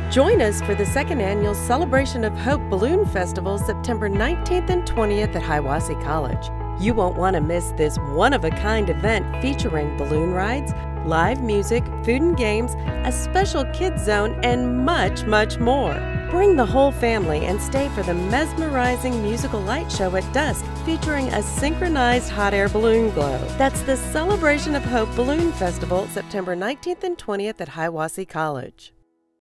Join us for the second annual Celebration of Hope Balloon Festival, September 19th and 20th at Hiwassee College. You won't want to miss this one-of-a-kind event featuring balloon rides, live music, food and games, a special kids zone, and much, much more. Bring the whole family and stay for the mesmerizing musical light show at dusk featuring a synchronized hot air balloon glow. That's the Celebration of Hope Balloon Festival, September 19th and 20th at Hiwassee College.